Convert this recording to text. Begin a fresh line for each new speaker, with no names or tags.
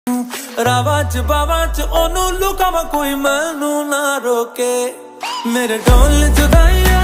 ਰਾਵਾਂ ਚ ਬਾਵਾਂ ਚ ਉਹਨੂੰ ਲੁਕਾਵਾਂ ਕੋਈ ਮੈਨੂੰ ਨਾ ਰੋਕੇ। ਮੇਰੇ ਢੋਲ ਜੁਦਾਈਆਂ